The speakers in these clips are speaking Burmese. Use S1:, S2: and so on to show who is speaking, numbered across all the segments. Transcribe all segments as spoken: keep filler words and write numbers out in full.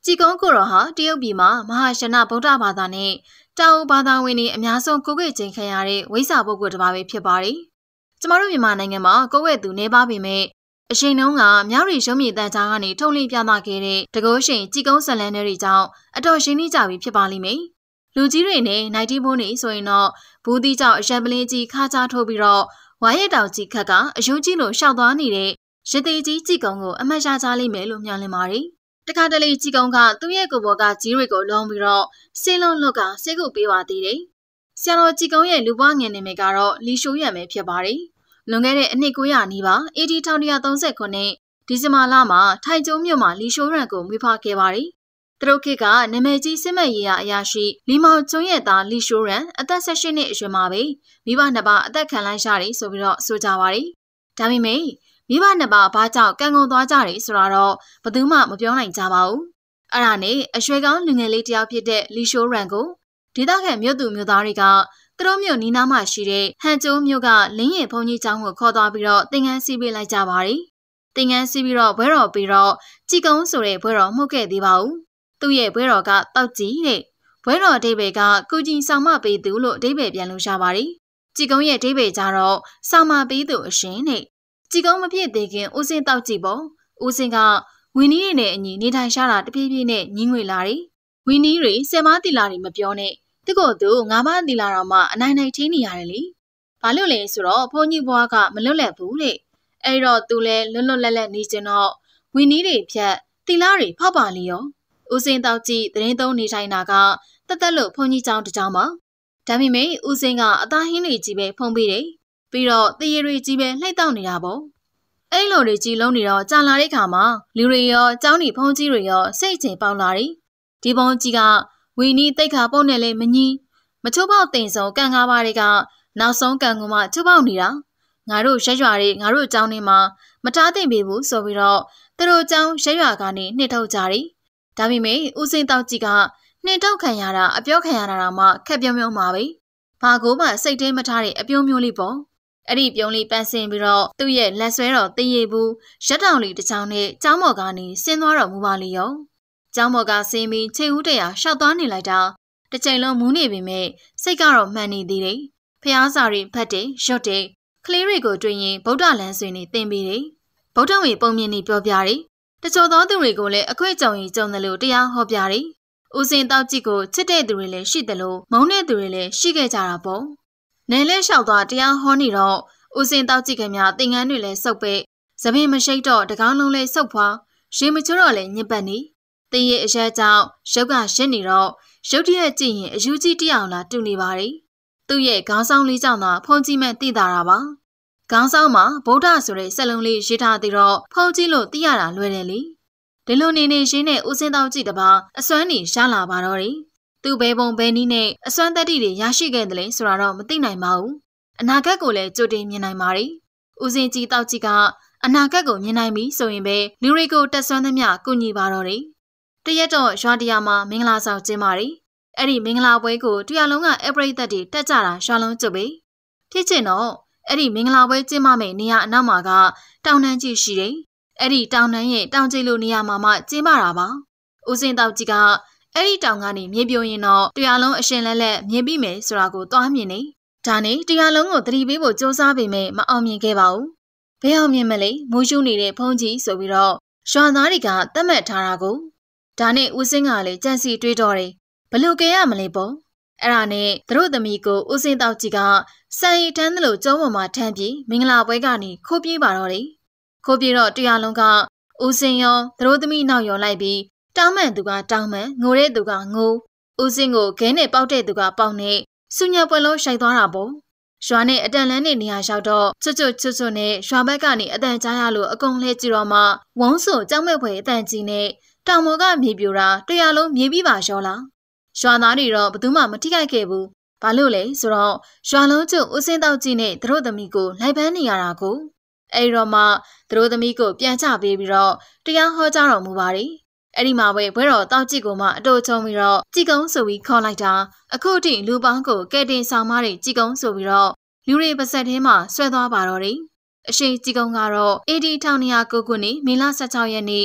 S1: ကြည်ကုန်းကိုရောဟာတရုတ်ပြည်မှာမဟာရှနဗုဒ္ဓဘာသာနဲ့တောင်ဘာသာဝင်တွေအများဆုံးကိုယ်ွယ်ခြင်းခံရတဲ့ဝိဇ္ဇာပုဂ္ဂိုလ်တစ်ပါးပဲဖြစ်ပါတယ်။ကျမတို့မြန်မာနိုင်ငံမှာကိုယ်ွယ်သူနေပါပေမဲ့အချိန်တုန်းကမြောက်ရီရုံးမြေတန်းကြားကနေထုံလင်းပြသခဲ့တဲ့တကုန်းရှင်ကြည်ကုန်းဇလန်တွေကြောင့်အတော်ရှင်းနေကြပြီဖြစ်ပါလိမ့်မယ်။လူကြီးတွေနဲ့နိုင်တီးဘိုးနေဆိုရင်တော့ဘူးတီကြောင့်အရံပလင်းကြီးခါချထိုးပြီးတော့ဝါရက်တောင်ကြီးခက်ကအယုံကြီးလိုရှောက်သွားနေတဲ့ရသေးကြီးကြည်ကုန်းကိုအမှတ်ရကြလိမ့်မယ်လို့မျှော်လင့်ပါတယ်။တခါတလေကြည်ကုန်းကသူ့ရဲ့ကိုယ်ပေါ်ကကြီးတွေကိုလုံးပြီးတော့စင်းလုံးလွတ်ကဆေးကုပေးပါသေးတယ်။ဆရာတော်ကြည်ကုန်းရဲ့လူပွားငယ်နေမိကတော့လီရှိုးရံပဲဖြစ်ပါတယ်။လွန်ခဲ့တဲ့အနှစ်၉ရာနီးပါးအေဒီ၁၉၃၉ဒီဇင်ဘာလမှာထိုင်ကျုံမြို့မှာလီရှိုးရံကိုမွေးဖွားခဲ့ပါတယ်။သူတို့ခေတ်ကနာမည်ကြီးစစ်မှတ်ရေးရအရာရှိလီမောင်ကျွန်းရဲ့သားလီရှိုးရံအသက်၁၈နှစ်အရွယ်မှာပဲမိဘနှစ်ပါးအသက်ခံလိုက်ရတယ်ဆိုပြီးတော့ဆိုကြပါတယ်။ဒါပေမဲ့မိဘနှစ်ပါးဘာကြောင့်ကံကုန်သွားကြတယ်ဆိုတာတော့ဘယ်သူမှမပြောနိုင်ကြပါဘူး။အဲ့ဒါနဲ့အရွယ်ကောင်းလူငယ်လေးတယောက်ဖြစ်တဲ့လီရှိုးရံကိုဒေသခံမြို့သူမြို့သားတွေကသူတို့မြို့နီးနားမှာရှိတဲ့ဟန်ကျိုးမြို့ကလင်းရင်ဘုံကြီးကျောင်းကိုခေါ်သွားပြီးတော့သင်္ကန်းစီးပေးလိုက်ကြပါတယ်။သင်္ကန်းစီးပြီးတော့ဘွဲတော်ပြီးတော့ကြည်ကုန်းဆိုတဲ့ဘွဲတော်မှုတ်ခဲ့သေးပါဘူး။သူ့ရဲ့ဘွဲတော်ကတောက်ကြီးတဲ့ဘွဲတော်အဓိပ္ပာယ်ကကုကြီးဆောင်မပေးသူလို့အဓိပ္ပာယ်ပြန်လို့ရပါတယ်။ကြည်ကုန်းရဲ့အဓိပ္ပာယ်ကြတော့ဆောင်မပေးသူအရှင်တဲ့ကြည်ကုန်းမဖြစ်သေးခင်ဦးစင်းတောက်ကြည့်ပေါ့။ဦးစင်းကဝင်းနီးတွေနဲ့အညီနေထိုင်ရှာတာတပြေးပြေးနဲ့ညင်းငွေလာတယ်။ဝင်းနီးတွေဆယ်မတီလာတွေမပြောနဲ့သူကသူငါးပါးတီလာတော့မှအနိုင်နိုင်ထင်းနေရတယ်လေ။ဘာလို့လဲဆိုတော့ဘုန်းကြီးဘွားကမလွတ်လပ်ဘူးတဲ့။အဲ့တော့သူလဲလွတ်လွတ်လပ်လပ်နေကျင်တော့ဝင်းနီးတွေဖြတ်တီလာတွေဖောက်ပါလေရော။ဦးစင်းတောက်ကြည့်သတင်းသုံးနေထိုင်တာကတက်တက်လို့ဘုန်းကြီးကျောင်းတစ်ကျောင်းပါ။ဒါပေမဲ့ဦးစင်းကအသားဟင်းတွေကြီးပဲဖုံးပေးတယ်။ပြီးတော့တရေတွေကြီးပဲလှိုက်တောက်နေတာပေါ့။အဲ့လိုတွေကြီးလုံးနေတော့ကြာလာတဲ့ခါမှာလူတွေရောကျောင်းဒီဖုံးကြီးတွေရောစိတ်ချပေါက်လာတယ်။ဒီဘုံကြီးကဝီနီတိတ်ခါပုံနဲ့လဲမကြီးမချိုးပေါက်တင်ဆုံးကန်ကားပါတွေကနောက်ဆုံးကန်ကူမှချိုးပေါက်နေတာငါတို့ရက်ရွာတွေငါတို့ကျောင်းထဲမှာမထားသိမ့်ပေဘူးဆိုပြီးတော့သူတို့ကျောင်းရက်ရွာကနေနှိမ့်ထုတ်ကြတယ်ဒါပေမဲ့ဦးစင်းတောက်ကြီးကနှိမ့်ထုတ်ခံရတာအပြောခံရတာတော့မှခက်ပြုံးပြုံးမှာပဲဘာကိုမှစိတ်ထဲမထားတဲ့အပြုံးမျိုးလေးပေါ့အဲ့ဒီပြုံးလေးပန်းစင်ပြီးတော့သူ့ရဲ့လက်ဆွဲတော်တည်ရဘူးရက်တောင်လေးတစ်ချောင်းနဲ့ကျောင်းမော်ကနေဆင်းသွားတော်မူပါလေရောကျောင်းမော်ကဆင်းပြီးခြေဦးတရာရှောက်သွားနေလိုက်တာတစ်ချိန်လုံးမူးနေပေမဲ့စိတ်ကတော့မှန်နေသေးတယ်ဖျားစာတွေဖတ်တယ်ရွတ်တယ်ကလေးတွေကိုတွေ့ရင်ဗုဒ္ဓလမ်းဆွေနေသင်ပေးတယ်ဗုဒ္ဓဝေပုံမြင်နေပြောပြတယ်တချို့သောသူတွေကိုလည်းအခွင့်ကြုံရင်ကြုံတယ်လို့တရားဟောပြတယ်ဦးစင်တောက်ကြည့်ကိုချစ်တဲ့သူတွေလည်းရှိတယ်လို့မုန်းတဲ့သူတွေလည်းရှိခဲ့ကြတာပေါ့နယ်လဲလျှောက်သွားတရားဟောနေတော့ဦးစင်တောက်ကြည့်ခင်များသင်္ကန်းတွေလည်းစုပ်ပဲသပင်မရှိတော့တကောင်းလုံးလည်းစုပ်ဖွာရေမချိုးတော့လည်းညစ်ပတ်နေတင်းရဲ့အရက်ကြောင့်ရုပ်ကရှင်းနေတော့ရုပ်တရက်ကြည့်ရင်အယူကြီးတယောက်လာတူနေပါတယ်သူ့ရဲ့ခေါင်းဆောင်လေးကြောင့်သာဖုန်ကြီးမှသိတာတာပါခေါင်းဆောင်မှာဗုဒ္ဓဆိုတဲ့စက်လုံးလေးရေးထားသေးတော့ဖုန်ကြီးလို့သိရတာလွယ်တယ်လေဒီလိုနေနေရှင်းတဲ့ဦးစင်းတောက်ကြည့်တပါအစွမ်းနေရှားလာပါတော့တယ်သူဘဲပုံဘဲနီးနဲ့အစွမ်းတက်တီတွေရရှိခဲ့တယ်လေဆိုတာတော့မသိနိုင်ပါဘူးအနာဂတ်ကိုလည်းကြိုတင်မြင်နိုင်ပါတယ်ဦးစင်းကြီးတောက်ကြည့်ကအနာဂတ်ကိုမြင်နိုင်ပြီဆိုရင်ပဲလူတွေကိုတက်ဆွမ်းသမျှကုညီပါတော့တယ်တရက်တော့ရွာတရားမှာမင်္ဂလာဆောင်ကျင်းပါတယ်အဲ့ဒီမင်္ဂလာပွဲကိုတရားလုံးကအပရိသတ်တွေတက်ကြတာရွာလုံးကျွတ်ပဲဖြစ်ချင်တော့အဲ့ဒီမင်္ဂလာပွဲကျင်းပမယ့်နေရာအနောက်မှာကတောင်တန်းကြီးရှိတယ်အဲ့ဒီတောင်တန်းရဲ့တောင်ကျိလိုနေရာမှာမှကျင်းပတာပါဦးစင်တောက်ကြီးကအဲ့ဒီတောင်ကနေမြေပြိုရင်တော့တရားလုံးအရှင်လက်လက်မြင်ပြီးမယ်ဆိုတာကိုသွားမြင်နေဒါနဲ့တရားလုံးကိုသတိပေးဖို့စ조사ပေမဲ့မအောင်မြင်ခဲ့ပါဘူးဘယ်အောင်မြင်မလဲမိုးရှူနေတဲ့ဖုံးကြီးဆိုပြီးတော့ရွာသားတွေကသတ်မှတ်ထားတာကိုဒါနဲ့ဦးစင်းကလည်းကြံစီတွေးတော့တယ်ဘလို့ကြရမလဲပေါ့အဲ့ဒါနဲ့သူတို့သမီးကိုဦးစင်းတောက်ကြီးကစံရီတန်းသလိုကျုံးပေါ်မှာထမ်းပြီးမင်္ဂလာပွဲကနေခိုးပြေးပါတော့တယ်ခိုးပြေးတော့တရားလုံးကဦးစင်းရောသူတို့သမီးနောက်ရောလိုက်ပြီးတောင်းမှန်သူကတောင်းမှန်ငိုတဲ့သူကငိုဦးစင်းကိုခဲနဲ့ပေါက်တဲ့သူကပေါက်နဲ့စုညပွဲလုံးရှိုက်သွားတာပေါ့ရွာနဲ့အတန်လန်းနဲ့နေရာရောက်တော့ချွတ်ချွတ်ချွတ်ချွတ်နဲ့ရွာဘက်ကနေအတန်ကြားရလို့အကုန်လှဲကြည့်တော့မှဝုန်းဆိုကြောက်မဲ့ဖွယ်အတန်ကြီးနဲ့တောင်ပေါ်ကမြေပြိုတာတရားလုံးမြေပြီးပါရောလားရွာသားတွေတော့ဘယ်သူမှမထိခိုက်ခဲ့ဘူးဘာလို့လဲဆိုတော့ရွာလုံးကျဦးစင်းတောက်ကြီးနဲ့သူတို့သမီးကိုလိုက်ပန်းနေရတာကိုအဲဒီတော့မှသူတို့သမီးကိုပြန်ချပေးပြီးတော့တရားဟောကြားတော်မူပါတယ်အဲ့ဒီမှာပဲဘွဲတော်တောက်ကြည့်ကိုမှအတိုးချုံပြီးတော့ကြည်ကုန်းဆိုပြီးခေါ်လိုက်တာအခုထိလူပေါင်းကိုကဲတင်ဆောင်မတွေကြည်ကုန်းဆိုပြီးတော့လူတွေပါဆက်ထဲမှာဆွဲသွားပါတော့တယ်အရှိကြည်ကုန်းကတော့အေဒီ၁၉၀၉ခုနှစ်မေလ၁၆ရက်နေ့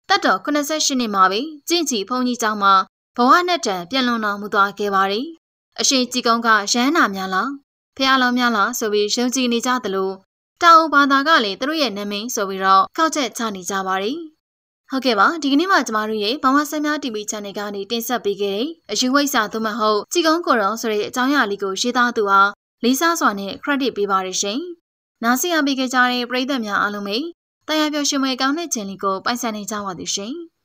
S1: တတ်တော်ခုနှစ်ဆယ့်ရှစ်နှစ်မှာပဲကျင့်ကြည်ဘုန်းကြီးကျောင်းမှာဘဝနဲ့တန်ပြန်လွန်တော်မူသွားခဲ့ပါတယ်။အရှင်ကြည်ကုန်းကရဟန္တာများလားဖះလောင်းများလားဆိုပြီးယုံကြည်နေကြသလိုတောင်ဘာသာကလည်းသူတို့ရဲ့နာမည်ဆိုပြီးတော့ခောက်ချက်ချနေကြပါတယ်။ဟုတ်ကဲ့ပါဒီကနေ့မှကျမတို့ရဲ့ဘာမဆန်းများ တီ ဗီ channel ကနေတင်ဆက်ပေးခဲ့တဲ့အယူဝိဇ္ဇာသို့မဟုတ်ကြည်ကုန်းကိုတော်ဆိုတဲ့အကြောင်းအရာလေးကိုရေးသားသူဟာလေးစားစွာနဲ့ credit ပေးပါရရှင်။နားဆင်ရပေးကြတဲ့ပရိသတ်များအားလုံးပဲတရားပျော်ရွှင်မွေကောင်းတဲ့ခြင်းလေးကိုပိုင်ဆိုင်နေကြပါသည်ရှင်။